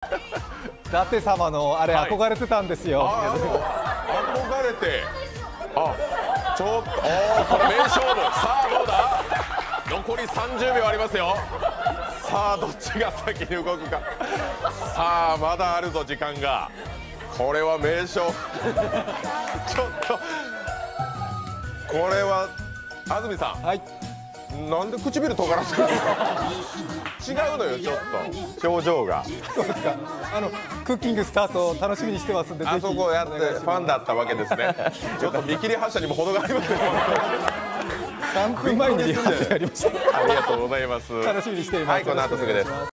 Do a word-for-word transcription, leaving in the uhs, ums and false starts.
舘様のあれ憧れてたんですよ。 ああ憧れて、あちょっと、おーこれ名勝負。さあどうだ、残りさんじゅうびょうありますよ。さあどっちが先に動くか。さあまだあるぞ時間が。これは名勝負。ちょっとこれは安住さん、 はい、 なんで唇尖らせるんですか。違うのよ、ちょっと表情が。 そうですか。あのクッキングスタート楽しみにしてますんで、 あそこやってファンだったわけですね。ちょっと見切り発車にも程がありますね。 さんぷんまえにリハーサルやりました。 ありがとうございます。 楽しみにしています。 はい、この後すぐです。